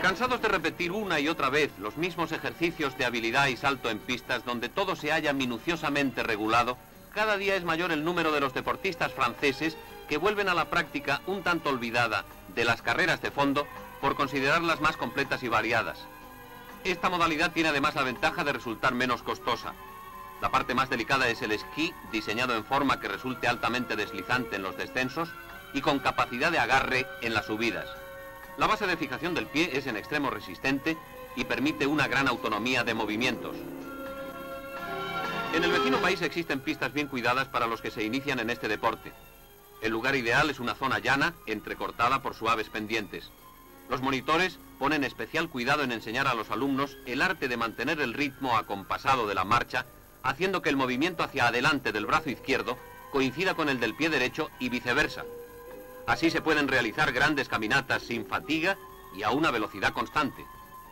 Cansados de repetir una y otra vez los mismos ejercicios de habilidad y salto en pistas donde todo se halla minuciosamente regulado, cada día es mayor el número de los deportistas franceses que vuelven a la práctica un tanto olvidada de las carreras de fondo por considerarlas más completas y variadas. Esta modalidad tiene además la ventaja de resultar menos costosa. La parte más delicada es el esquí, diseñado en forma que resulte altamente deslizante en los descensos y con capacidad de agarre en las subidas. La base de fijación del pie es en extremo resistente y permite una gran autonomía de movimientos. En el vecino país existen pistas bien cuidadas para los que se inician en este deporte. El lugar ideal es una zona llana, entrecortada por suaves pendientes. Los monitores ponen especial cuidado en enseñar a los alumnos el arte de mantener el ritmo acompasado de la marcha, haciendo que el movimiento hacia adelante del brazo izquierdo coincida con el del pie derecho y viceversa. Así se pueden realizar grandes caminatas sin fatiga y a una velocidad constante.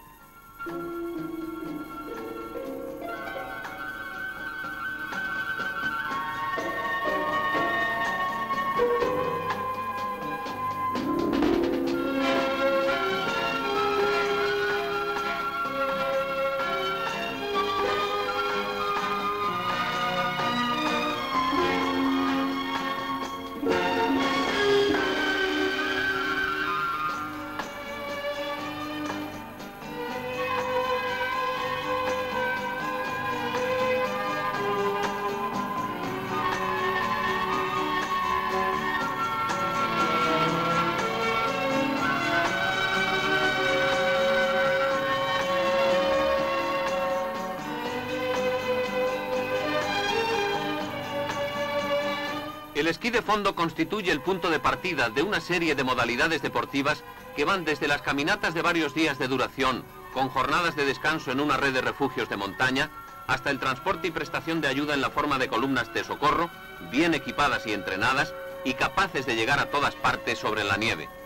El esquí de fondo constituye el punto de partida de una serie de modalidades deportivas que van desde las caminatas de varios días de duración, con jornadas de descanso en una red de refugios de montaña, hasta el transporte y prestación de ayuda en la forma de columnas de socorro, bien equipadas y entrenadas, y capaces de llegar a todas partes sobre la nieve.